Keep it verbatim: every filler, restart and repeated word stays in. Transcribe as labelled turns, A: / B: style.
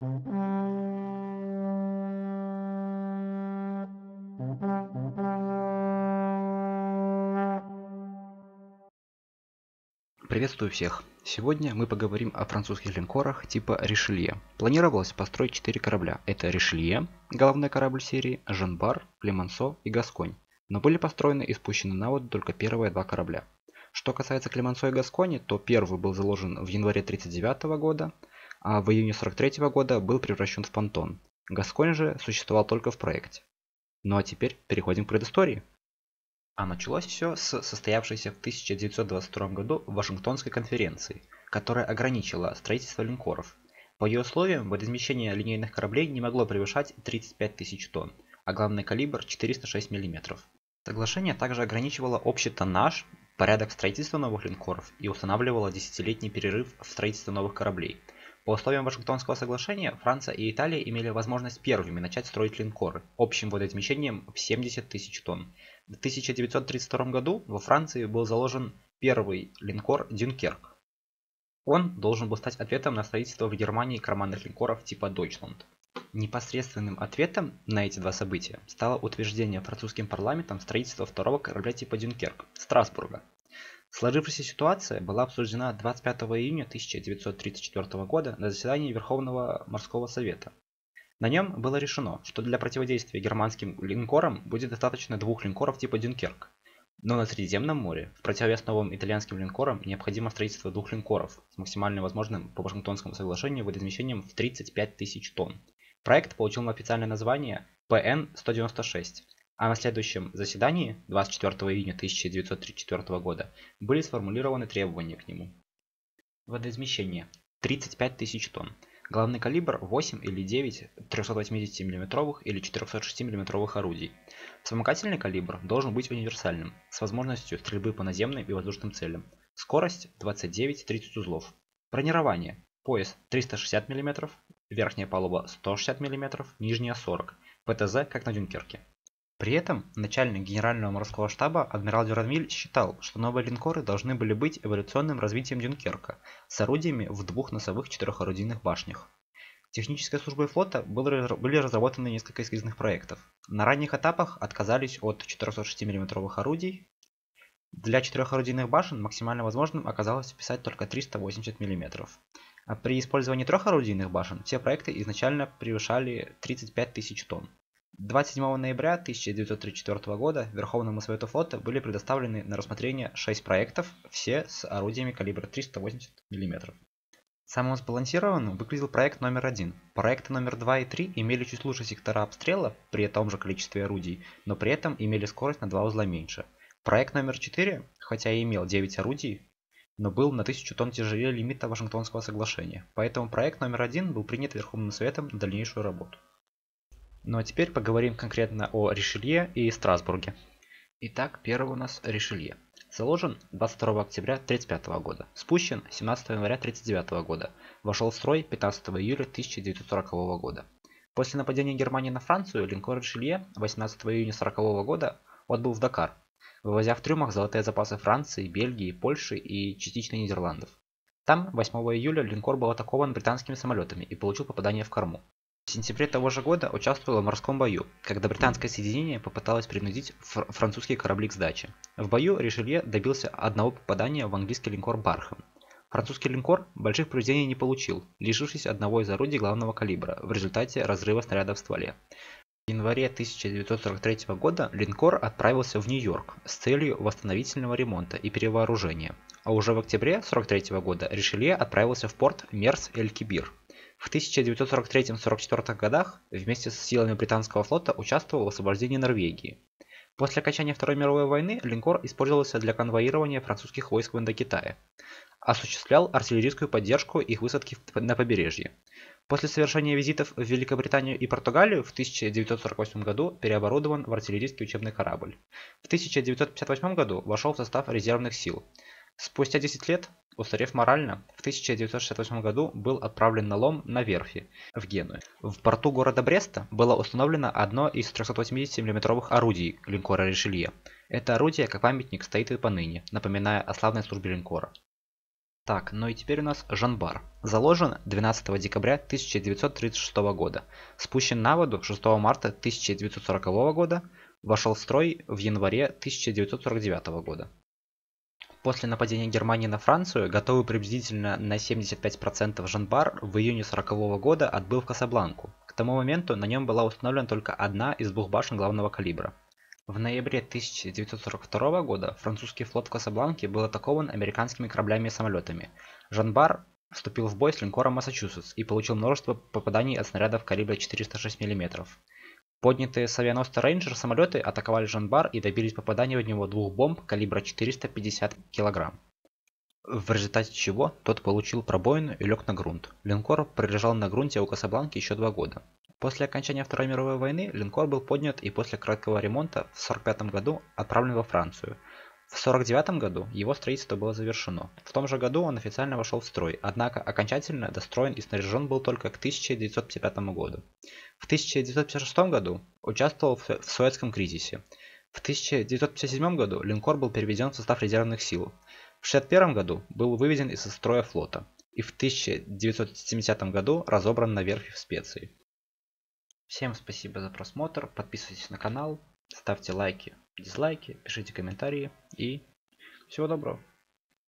A: Приветствую всех! Сегодня мы поговорим о французских линкорах типа Ришелье. Планировалось построить четыре корабля. Это Ришелье, головной корабль серии, Жан-Бар, Клемансо и Гасконь. Но были построены и спущены на воду только первые два корабля. Что касается Клемансо и Гаскони, то первый был заложен в январе тридцать девятого года, а в июне сорок третьего года был превращен в понтон. Гасконь же существовал только в проекте. Ну а теперь переходим к предыстории. А началось все с состоявшейся в тысяча девятьсот двадцать втором году Вашингтонской конференции, которая ограничила строительство линкоров. По ее условиям, водоизмещение линейных кораблей не могло превышать тридцать пять тысяч тонн, а главный калибр четыреста шесть миллиметров. Соглашение также ограничивало общий тоннаж, порядок строительства новых линкоров и устанавливало десятилетний перерыв в строительстве новых кораблей. По условиям Вашингтонского соглашения, Франция и Италия имели возможность первыми начать строить линкоры общим водоизмещением в семьдесят тысяч тонн. В тысяча девятьсот тридцать втором году во Франции был заложен первый линкор «Дюнкерк». Он должен был стать ответом на строительство в Германии карманных линкоров типа «Дойчланд». Непосредственным ответом на эти два события стало утверждение французским парламентом строительства второго корабля типа «Дюнкерк» Страсбурга. Сложившаяся ситуация была обсуждена двадцать пятого июня тысяча девятьсот тридцать четвёртого года на заседании Верховного морского совета. На нем было решено, что для противодействия германским линкорам будет достаточно двух линкоров типа «Дюнкерк». Но на Средиземном море, в противовес новым итальянским линкорам, необходимо строительство двух линкоров с максимально возможным по Вашингтонскому соглашению водоизмещением в тридцать пять тысяч тонн. Проект получил официальное название П Н сто девяносто шесть. А на следующем заседании, двадцать четвёртого июня тысяча девятьсот тридцать четвёртого года, были сформулированы требования к нему. Водоизмещение тридцать пять тысяч тонн. Главный калибр восемь или девять трёхсот восьмидесяти миллиметровых или четырёхсот шести миллиметровых орудий. Вспомогательный калибр должен быть универсальным, с возможностью стрельбы по наземным и воздушным целям. Скорость двадцать девять — тридцать узлов. Бронирование. Пояс триста шестьдесят миллиметров, верхняя палуба сто шестьдесят миллиметров, нижняя сорок. П Т З как на Дюнкерке. При этом начальник Генерального морского штаба адмирал Дюранвиль считал, что новые линкоры должны были быть эволюционным развитием Дюнкерка с орудиями в двух носовых четырехорудийных башнях. Технической службой флота были разработаны несколько эскизных проектов. На ранних этапах отказались от четырёхсот шести миллиметровых орудий. Для четырехорудийных башен максимально возможным оказалось вписать только триста восемьдесят миллиметров. А при использовании трехорудийных башен все проекты изначально превышали тридцать пять тысяч тонн. двадцать седьмого ноября тысяча девятьсот тридцать четвёртого года Верховному Совету флота были предоставлены на рассмотрение шесть проектов, все с орудиями калибра триста восемьдесят миллиметров. Самым сбалансированным выглядел проект номер один. Проекты номер два и три имели чуть лучше сектора обстрела при том же количестве орудий, но при этом имели скорость на два узла меньше. Проект номер четыре, хотя и имел девять орудий, но был на тысячу тонн тяжелее лимита Вашингтонского соглашения, поэтому проект номер один был принят Верховным Советом на дальнейшую работу. Ну а теперь поговорим конкретно о Ришелье и Страсбурге. Итак, первый у нас Ришелье. Заложен двадцать второго октября тридцать пятого года, спущен семнадцатого января тридцать девятого года, вошел в строй пятнадцатого июля тысяча девятьсот сорокового года. После нападения Германии на Францию линкор Ришелье восемнадцатого июня сорокового года отбыл в Дакар, вывозя в трюмах золотые запасы Франции, Бельгии, Польши и частично Нидерландов. Там восьмого июля линкор был атакован британскими самолетами и получил попадание в корму. В сентябре того же года участвовал в морском бою, когда британское соединение попыталось принудить фр французские корабли к сдаче. В бою Ришелье добился одного попадания в английский линкор Бархэм. Французский линкор больших повреждений не получил, лишившись одного из орудий главного калибра в результате разрыва снаряда в стволе. В январе тысяча девятьсот сорок третьего года линкор отправился в Нью-Йорк с целью восстановительного ремонта и перевооружения, а уже в октябре сорок третьего года Ришелье отправился в порт Мерс-эль-Кибир. В тысяча девятьсот сорок третьем — сорок четвёртом годах вместе с силами британского флота участвовал в освобождении Норвегии. После окончания Второй мировой войны линкор использовался для конвоирования французских войск в Индокитае. Осуществлял артиллерийскую поддержку их высадки на побережье. После совершения визитов в Великобританию и Португалию в тысяча девятьсот сорок восьмом году переоборудован в артиллерийский учебный корабль. В тысяча девятьсот пятьдесят восьмом году вошел в состав резервных сил. Спустя десять лет, устарев морально, в тысяча девятьсот шестьдесят восьмом году был отправлен на лом на верфи в Геную. В порту города Бреста было установлено одно из трёхсот восьмидесяти миллиметровых орудий линкора Ришелье. Это орудие, как памятник, стоит и поныне, напоминая о славной службе линкора. Так, ну и теперь у нас Жанбар. Заложен двенадцатого декабря тысяча девятьсот тридцать шестого года. Спущен на воду шестого марта тысяча девятьсот сорокового года. Вошел в строй в январе тысяча девятьсот сорок девятого года. После нападения Германии на Францию, готовый приблизительно на семьдесят пять процентов Жанбар в июне сорокового года отбыл в Касабланку. К тому моменту на нем была установлена только одна из двух башен главного калибра. В ноябре тысяча девятьсот сорок второго года французский флот в Касабланке был атакован американскими кораблями и самолетами. Жанбар вступил в бой с линкором Массачусетс и получил множество попаданий от снарядов калибра четыреста шесть миллиметров. Поднятые с авианосца Рейнджер самолеты атаковали Жанбар и добились попадания в него двух бомб калибра четыреста пятьдесят килограмм. В результате чего тот получил пробоину и лег на грунт. Линкор пролежал на грунте у Касабланки еще два года. После окончания Второй мировой войны линкор был поднят и после краткого ремонта в сорок пятом году отправлен во Францию. В сорок девятом году его строительство было завершено. В том же году он официально вошел в строй, однако окончательно достроен и снаряжен был только к тысяча девятьсот пятьдесят пятому году. В тысяча девятьсот пятьдесят шестом году участвовал в Суэцком кризисе. В тысяча девятьсот пятьдесят седьмом году линкор был переведен в состав резервных сил. В шестьдесят первом году был выведен из строя флота и в тысяча девятьсот семидесятом году разобран на верфи в Специи. Всем спасибо за просмотр, подписывайтесь на канал, ставьте лайки, дизлайки, пишите комментарии и всего доброго.